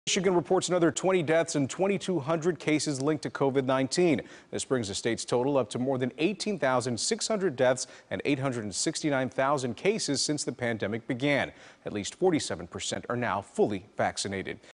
Michigan reports another 20 deaths and 2,200 cases linked to COVID-19. This brings the state's total up to more than 18,600 deaths and 869,000 cases since the pandemic began. At least 47% are now fully vaccinated.